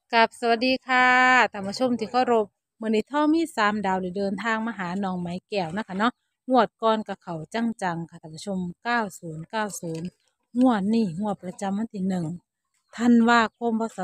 กับสวัสดีค่ะท่านผู้ชมที่เคารพมื้อนี้ท่อมีสามดาวได้เดินทางมาหาน้องไม้แก้วนะคะเนาะงวดก่อนกับเขาจังๆค่ะท่านผู้ชม9090งวดนี้งวดประจำวันที่ธันวาคมพศ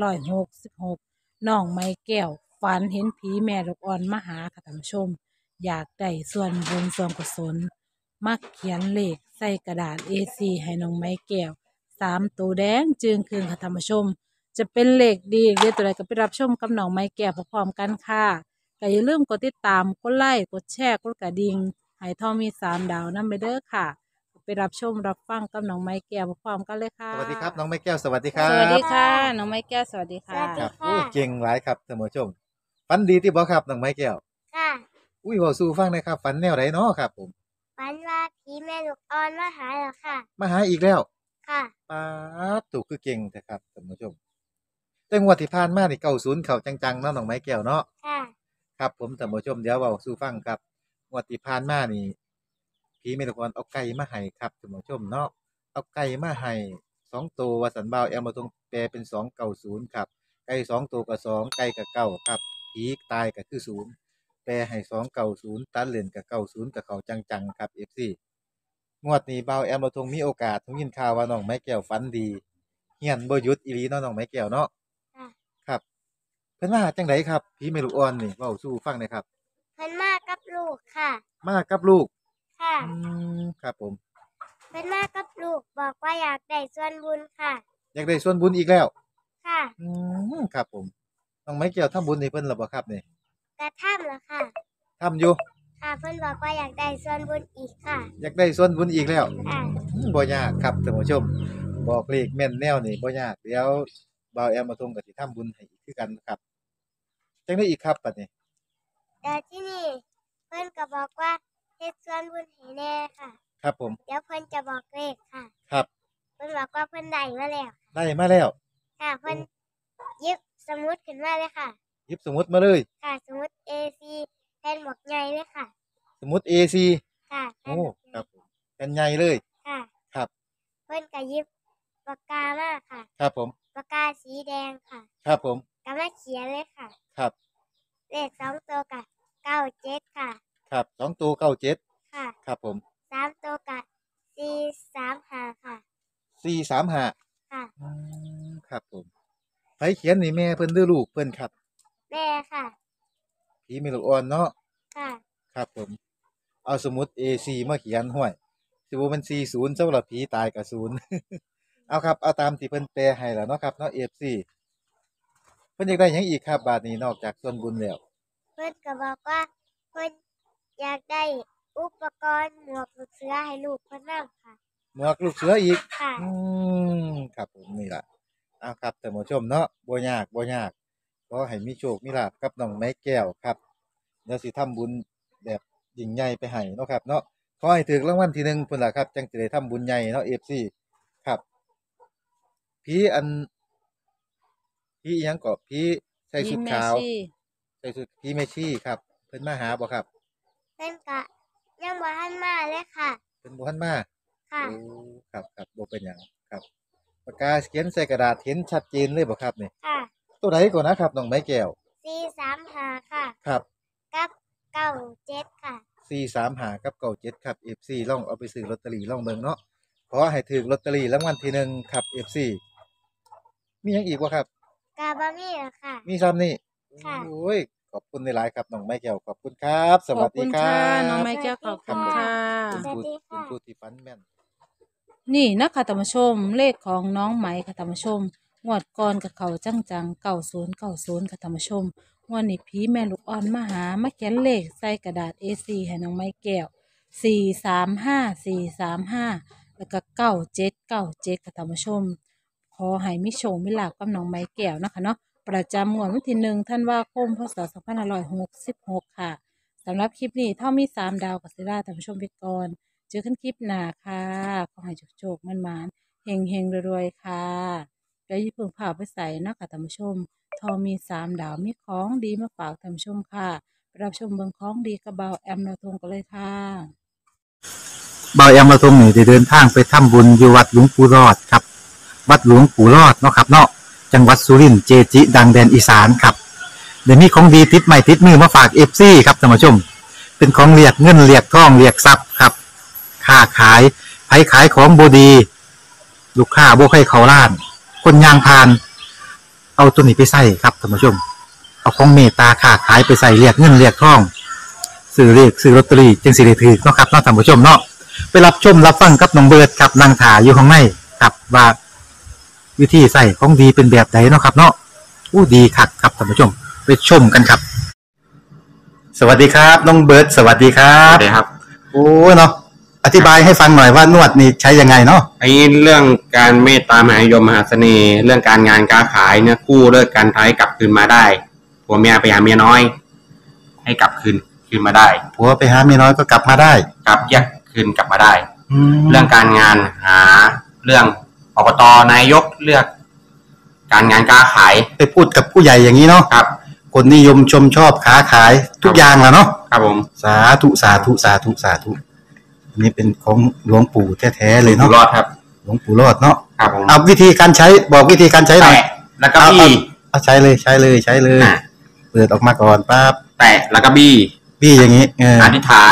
2566น้องไม้แก้วฝันเห็นผีแม่ลูกอ่อนมาหาค่ะท่านผู้ชมอยากได้ส่วนบุญส่วนกุศลมักเขียนเลขใส่กระดาษ A4 ให้น้องไม้แก้ว3 ตัวแดงจึงคืนค่ะท่านผู้ชม จะเป็นเลขดีหรือตัวใดก็ไปรับชมกับน้องไม้แก้วพร้อมๆกันค่ะก็อย่าลืมกดติดตามกดไลค์กดแชร์กดกระดิ่งให้ทอมมีสามดาวนั่นไปเด้อค่ะไปรับชมรับฟังกับน้องไม้แก้วพร้อมๆกันเลยค่ะสวัสดีครับน้องไม้แก้วสวัสดีครัสวัสดีบค่ะน้องไม้แก้วสวัสดีค่ะสวัสดีครับค่ะเก่งหลายครับท่านผู้ชมฝันดีที่บ่ครับน้องไม้แก้วค่ะอุ้ยเว้าสู่ฟังหนะครับฝันแนวไหนเนาะครับผมฝันว่าผีแม่ลูกอ่อนมาหาแล้วค่ะมาหาอีกแล้วค่ะป๊าดถูกคือเก่งแท้ครับท่านผู้ชมแต่งวดที่ผ่านมานี่90เข้าจังๆเนาะน้องไม้แก้วเนาะค่ะครับผมท่านผู้ชมเดี๋ยวเว้าสู่ฟังครับงวดที่ผ่านมานี่ผีแม่ลูกอ่อนเอาไก่มาให้ครับท่านผู้ชมเนาะเอาไก่มาให้2 ตัวว่าสันบ่าวแอมมาตรงแปลเป็น290ครับไก่2 ตัวก็2ไก่ก็เก้าครับผีตายก็คือศูนย์ แปลให้290ตัดเล่นกับ90กับเขาจังๆครับ FC งวดนี้เบาแอมเราทงมีโอกาสทงยินข่าวว่าน้องไม้แก้วฝันดีเฮียนบ่หยุดอีหลีเนาะน้องไม้แก้วเนาะค่ะครับเพิ่นมาจังไดครับผีแม่ลูกอ่อนนี่เว้าสู่ฟังหน่อยครับเพิ่นมากับลูกค่ะมากับลูกค่ะอืครับผมเพิ่นมากับลูกบอกว่าอยากได้ส่วนบุญค่ะอยากได้ส่วนบุญอีกแล้วค่ะอืครับผมน้องไม้แก้วทำบุญให้เพิ่นแล้วบ่ครับนี่กระทำแล้วค่ะทำอยู่ค่ะเพิ่นบอกว่าอยากได้ส่วนบุญอีกค่ะอยากได้ส่วนบุญอีกแล้วค่ะบ่ยากครับท่านผู้ชมบอกเลขแม่นแนวนี่บ่ยากเดี๋ยวบ่าวแอมมาทงก็สิทำบุญให้อีกคือกันครับจังได๋อีกครับบัดนี้แต่ที่นี่เพิ่นก็บอกว่าเฮ็ดส่วนบุญให้แน่ค่ะครับผมเดี๋ยวเพิ่นจะบอกเลขค่ะครับเพิ่นบอกว่าเพิ่นได้มาแล้วได้มาแล้วค่ะเพิ่นหยิบสมุดขึ้นมาเลยค่ะหยิบสมุดมาเลยค่ะสมุด A4 แผ่นหมวกใหญ่เลยค่ะสมุด A4 ค่ะแผ่โอ้นหมวกใหญ่ครับผมเป็นใหญ่เลยค่ะครับเพิ่นก็หยิบปากกามาค่ะครับผมปากกาสีแดงค่ะครับผมก็มาเขียนเลยค่ะครับเลข2 ตัวก็97ค่ะครับ2ตัว97 ค่ะครับผม 3 ตัวก็435ค่ะ 435 ค่ะอืครับผมไผเขียนนี่แม่เพิ่นหรือลูกเพิ่นครับแม่ค่ะผีแม่ลูกอ่อนเนาะค่ะครับผมเอาสมุด A4 มาเขียนห้วยสิบ่มัน40สำหรับผีตายก็0เอาครับเอาตามที่เพิ่นแปลให้แล้วเนาะครับเนาะ FC เพิ่นอยากได้หยังอีกครับบาดนี้นอกจากส่วนบุญแล้วเพิ่นก็บอกว่าเพิ่นอยากได้อุปกรณ์หมวกลูกเสือให้ลูกเพิ่นนำค่ะหมวกลูกเสืออีกค่ะอืครับผมนี่ล่ะเอาครับท่านผู้ชมเนาะบ่ยากบ่ยากขอให้มีโชคมีลาภกับน้องไม้แก้วครับเดี๋ยวสิทำบุญแบบยิ่งใหญ่ไปให้เนาะครับเนาะขอให้ถูกรางวัลที่หนึ่งพุ่นล่ะครับจังสิได้ทำบุญใหญ่เนาะ FC ครับผีอันผีอิหยังก็ผีใส่พี่แม่ชุดขาวชีใส่ชุดผีแม่ชีครับเพิ่นมาหาบ่ครับเพิ่นก็ยังบ่ทันมาเลยค่ะเพิ่นบ่ทันมาค่ะโอ้ครับบ่เป็นหยังครับปากกาเขียนใส่กระดาษเห็นชัดเจนเลยบ่ครับนี่ค่ะตัวใดก่อนนะครับน้องไม้แก้ว 435ค่ะครับกับ97ค่ะ 435กับ97ครับ FC ลองเอาไปซื้อลอตเตอรี่ลองเบิ่งเนาะขอให้ถูกลอตเตอรี่รางวัลที่หนึ่งครับ FC มีหยังอีกบ่ครับก็บ่มีแล้วค่ะมีซ้ำนี่ค่ะโอ้ยขอบคุณหลายๆครับน้องไม้แก้วขอบคุณครับสขอบคุณวัสดีครัค่ะน้องบไม้แก้วขอบคุณค่ะคุณสวัผู้สดีคุณค่ะผู้ที่ฝันแม่นนี่นะคะท่านผู้ชมเลขของน้องไหมค่ะท่านผู้ชมงวดก่อนกับเขาจัง9090ค่ะท่านผู้ชมงวดนี้ผีแม่ลูกอ่อนมาหามาเขียนเลขใส่กระดาษ A4 ให้น้องไม้แก้ว435435แล้วก็9797ค่ะท่านผู้ชมขอให้มิโชคมิลาภกับน้องไม้แก้วนะคะเนาะประจำงวดวันที่ธันวาคมพศ2566ค่ะสำหรับคลิปนี้ถ้ามี3 ดาวกับศิลาท่านผู้ชมไปก่อน เจอกันคลิปหน้าค่ะขอให้โชคๆมันๆเฮงๆรวยๆค่ะแล้วอย่าเพิ่งพาไปใส่เนาะค่ะท่านผู้ชมทอมี3 ดาวมีของดีมาฝากท่านผู้ชมค่ะไปรับชมเบิ่งของดีกับเบาแอมนาทงกันเลยค่ะบายอำมาตย์ทรงนี่ได้เดินทางไปทำบุญอยู่วัดหลวงปู่รอดครับวัดหลวงปู่รอดเนาะครับเนาะจังหวัดสุรินทร์เจจิ ดังแดนอีสานครับเดี๋ยวนี้ของดีติดใหม่ติดมือมาฝาก FC ครับท่านผู้ชมเป็นของเรียกเงินเรียกทองเรียกทรัพย์ครับค้าขายไผขายของบดีลูกค้าบ่ใครเขาล้าน คนยางพาน เอาตัวนี้ไปใส่ครับท่านผู้ชม เอาของเมตตาค้าขายไปใส่เรียกเงินเรียกทองซื้อเรียกซื้อลอตเตอรี่จึงสิได้ถือเนาะครับเนาะท่านผู้ชมเนาะไปรับชมรับฟังกับน้องเบิร์ดครับนางถาอยู่ข้างในครับว่าวิธีใส่ของดีเป็นแบบไหนเนาะครับ เนาะอู้ดีคักครับท่านผู้ชมไปชมกันครับ สวัสดีครับน้องเบิร์ดสวัสดีครัครับ บครับโอ้เนาะอธิบายให้ฟังหน่อยว่านวดนี่ใช้ยังไงเนาะไอ้เรื่องการเมตตามหานิยมมหาเสน่ห์ เรื่องการงานการขายเนี่ยกู้เลิกการท้ายกลับคืนมาได้ผัวเมียไปหาเมียน้อย ให้กลับคืนมาได้ผัวไปหาเมียน้อยก็กลับมาได้กลับแยกคืนกลับมาได้แล้เรื่วองการงานหาเรื่องอบตนายกเลือก การงานการขายไปพูดกับผู้ใหญ่อย่างนี้เนาะครับคนนิยมชมชอบค้าขายทุกอย่างแหละเนาะครับผมสาธุสาธุสาธุสาธุอันนี้เป็นของหลวงปู่แท้ๆเลยอยู่เนาะรอดครับหลวงปู่รอดเนาะครับผมเอาวิธีการใช้บอกวิธีการใช้หน่อยแตะแล้วก็บี้เอาใช้เลยใช้เลยใช้เลยอ่ะเปิดออกมาก่อนปั๊บแตะแล้วก็บี้พี่อย่างนี้เอออธิษฐาน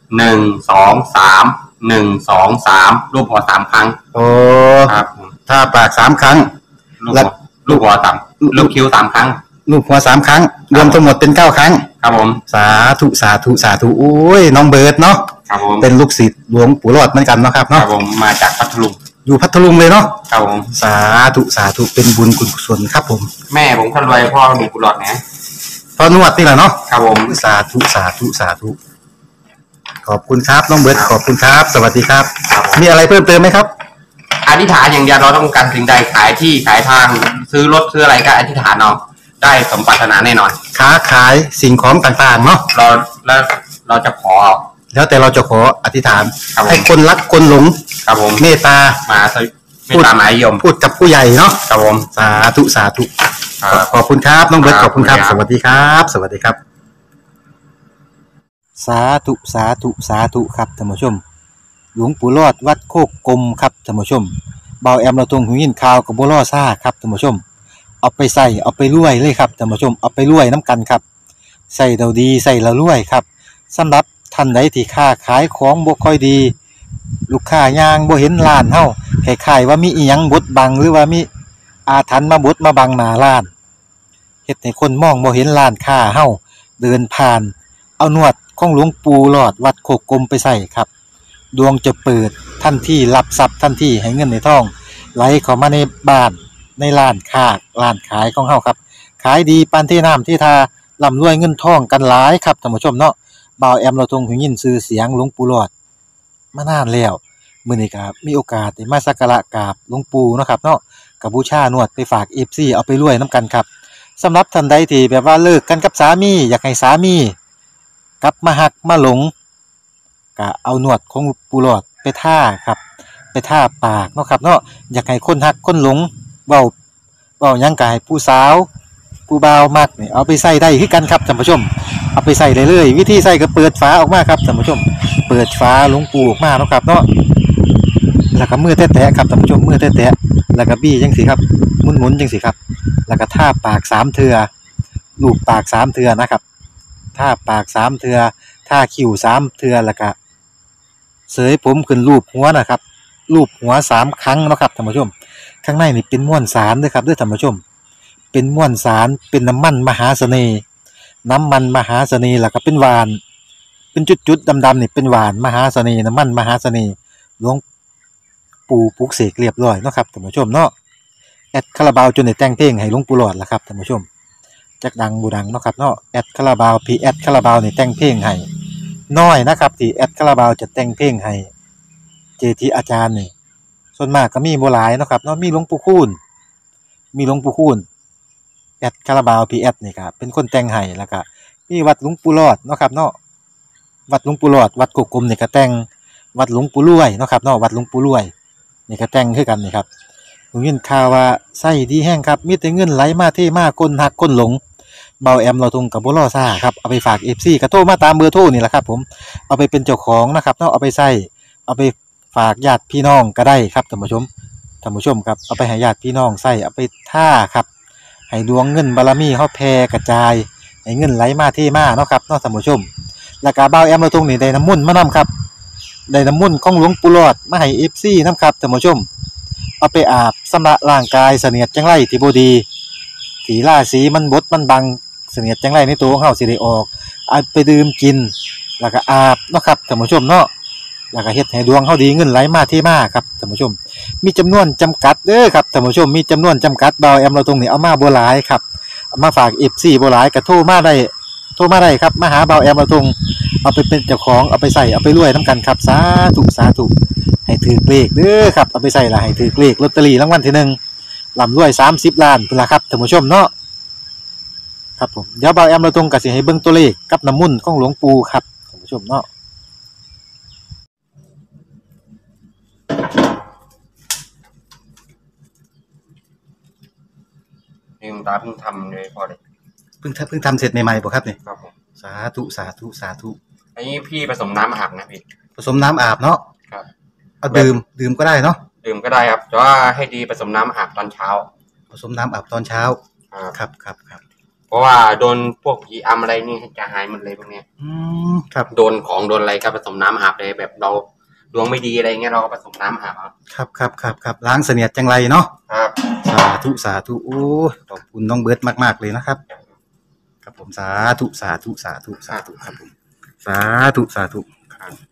1 2 3 1 2 3รูปหัว3ครั้งโอ้ครับผมถ้าปาก3 ครั้งลูกแล้หัววลูกหัวต่ำลูกคิ้ว3ครั้งลูกหัว3 ครั้ง รวมทั้งหมดเป็น9 ครั้งครับผมสาธุสาธุสาธุโอ้ยน้องเบิร์ดเนาะครับผมเป็นลูกศิษย์หลวงปู่รอดเหมือนกันเนาะครับครัเนาะบผมมาจากพัทลุงอยู่พัทลุงเลยเนาะครับผมสาธุสาธุเป็นบุญกุศลครับผมแม่ผมคนรวยพ่อมีกุหลาบนะพอนวดนี่แหละเนาะครับผมสาธุสาธุสาธุขอบคุณครับน้องเบิร์ดขอบคุณครับ สวัสดีครับครับผมมีอะไรเพิ่มเติมไหมครับอธิษฐานอย่างเดียวเราต้องการสิ่งใดขายที่ขายทางซื้อรถซื้ออะไรก็อธิษฐานเอาได้สมปรารถนาแน่นอนค้าขายสิ่งของต่างๆเนาะเราจะขอแล้วแต่เราจะขออธิษฐานครับผมให้คนรักคนหลงครับผมเมตตามาไม่ตามหมายยมพูดกับผู้ใหญ่เนาะครับผมสาธุสาธุครับขอบคุณครับน้องเบิร์ตคขรับอบคุณครับขอบสคุณครับวัสดีครับ สวัสดีครับ สาธุสาธุสาธุครับท่านผู้ชม หลวงปู่รอดวัดโคกกลมครับท่านผู้ชมเบาแอมเราตรงหูยินข่าวกับบัวล่อซ่าครับท่านผู้ชม เอาไปใส่เอาไปรวยเลยครับท่านผู้ชมเอาไปรวยน้ำกันครับใส่เราดีใส่เรารวยครับสำหรับท่านใดที่ค้าขายของบ่ค่อยดี ลูกค้ายางบ่เห็นร้านเฮาคล้ายๆว่ามีอีหยังบดบังหรือว่ามีอาถรรพ์มาบดมาบังหน้าร้านเฮ็ดให้คนมองบ่เห็นร้านค้าเฮาเดินผ่าน เอานวดของหลวงปู่หลอดวัดโคกกลมไปใส่ครับ ดวงจะเปิดทันทีรับทรัพย์ทันทีให้เงินในท้องไหลเข้ามาในบ้านในร้านค้าร้านขายของเฮาครับ ขายดีปานที่น้ำที่ทาร่ำรวยเงินทองกันหลายครับท่านผู้ชมเนาะบ่าวแอมเราทรงหูยินชื่อเสียงหลวงปู่หลอดมานานแล้วมื้อนี้ก็มีโอกาสได้มาสักการะกราบหลวงปู่เนาะครับเนาะก็บูชานวดไปฝาก FC เอาไปรวยนํกันครับสำหรับท่านใดที่แบบว่าเลิกกันกับสามีอยากให้สามีกลับมาหักมาหลงก็เอานวดของปู่หลอดไปท่าครับไปท่าปากเนาะครับเนาะอยากให้คนหักคนหลงเว้าหยังก็ให้ผู้สาวผู้บ่าวมักนี่เอาไปใส่ได้คือกันครับท่านผู้ชมเอาไปใส่ได้เลยวิธีใส่ก็เปิดฝาออกมาครับท่านผู้ชมเปิดฝาหลวงปู่ออกมาเนาะครับเนาะแล้วก็มือแตะๆครับท่านผู้ชมมือแตะๆแล้วก็บี้จังซี่ครับหมุนๆจังซี่ครับแล้วก็ท่าปาก3เทื่อลูบปาก3เทื่อนะครับท่าปาก3เทื่อท่าคิ้ว3เทื่อแล้วก็เสยผมขึ้นรูปหัวนะครับรูปหัว3ครั้งเนาะครับท่านผู้ชมข้างในนี่เป็นม้วนสารเด้อครับเด้อท่านผู้ชมเป็นม้วนสารเป็นน้ำมันมหาเสน่ห์น้ำมันมหาเสน่ห์แล้วก็เป็นหวานเป็นจุดๆดำๆนี่เป็นหวานมหาเสน่ห์น้ำมันมหาเสน่ห์หลวงปู่ปลุกเสกเรียบร้อยเนาะครับท่านผู้ชมเนาะแอดคาราบาวจนได้แต่งเพลงให้หลวงปู่หลอดล่ะครับท่านผู้ชมจักดังบูดังเนาะครับเนาะแอดคาราบาวพี่แอดคาราบาวนี่แต่งเพลงให้น้อยนะครับที่แอดคาราบาวจะแต่งเพลงให้เจทีอาจารย์นี่ส่วนมากก็มีบ่หลายเนาะครับเนาะมีหลวงปู่คูณแอดคาราบาวพีแอดนี่ครับเป็นคนแต่งให้แล้วก็มีวัดหลวงปู่รอดเนาะครับเนาะวัดหลวงปู่รอดวัดกุกกลมนี่ก็แต่งวัดหลวงปู่รวยเนาะครับเนาะวัดหลวงปู่รวยนี่ก็แต่งคือกันนี่ครับผมยินข่าวว่าไส้ดีแห้งครับมีแต่เงินไหลมาเทมาคนหักคนหลงเบาแอมเราทงกับบ่รอซ่าครับเอาไปฝาก FC ก็โทรมาตามเบอร์โทรนี่แหละครับผมเอาไปเป็นเจ้าของนะครับเนาะเอาไปใส่เอาไปฝากญาติพี่น้องก็ได้ครับท่านผู้ชมท่านผู้ชมครับเอาไปให้ญาติพี่น้องใช้เอาไปท่าครับให้ดวงเงินบารมีเฮาแผ่กระจายให้เงินไหลมาเทมาเนาะครับเนาะท่านผู้ชมแล้วก็บ่าวแอมเราตรงนี้ได้น้ำมนต์มานํครับได้น้ำมนต์ของหลวงปู่หลอดมาให้ FC นํครับท่านผู้ชมเอาไปอาบชำระร่างกายเสนียดจังไรที่บ่ดีที่ราศีมันบดมันบังเสนียดจังไรในตัวของเฮาสิได้ออกเอาไปดื่มกินแล้วก็อาบเนาะครับท่านผู้ชมเนาะแล้วก็เฮ็ดให้ดวงเฮาดีเงินไหลมาเทมาครับท่านผู้ชมมีจำนวนจำกัดเด้อครับท่านผู้ชมมีจำนวนจำกัดบ่าวแอมเราตรงนี้เอามาบ่หลายครับเอามาฝาก FC บ่หลายก็โทรมาได้ครับมาหาบ่าวแอมเราตรงเอาไปเป็นเจ้าของเอาไปใส่เอาไปรวยนํกันครับสาธุให้ถือเลขเด้อครับเอาไปใส่ละให้ถือเลขลอตเตอรี่รางวัลที่หนึ่งร่ำรวย30ล้านพุ่นล่ะครับท่านผู้ชมเนาะครับผมเดี๋ยวบ่าวแอมเราตรงก็สิให้เบิ่งตัวเลขกับน้ำมนต์ของหลวงปู่ครับท่านผู้ชมเนาะนี่คุณตาเพิ่งทำเลยพอเลยเพิ่งทำเสร็จใหม่ๆบ่ครับนี่ครับผมสาธุอันนี้พี่ผสมน้ำอาบนะพี่ผสมน้ำอาบเนาะครับเอาดื่มก็ได้เนาะดื่มก็ได้ครับแต่ว่าให้ดีผสมน้ำอาบตอนเช้าผสมน้ำอาบตอนเช้า ครับเพราะว่าโดนพวกผีอำอะไรนี่จะหายหมดเลยพวกเนี้ยครับโดนของโดนอะไรก็ผสมน้ำอาบเลยแบบเราดวงไม่ดีอะไรเงี้ยเราก็ผสมน้ำอาบครับล้างเสนียดจังไรเนาะครับสาธุโอ้ขอบคุณน้องเบิร์ดมากๆเลยนะครับครับผมสาธุครับผมสาธุครับ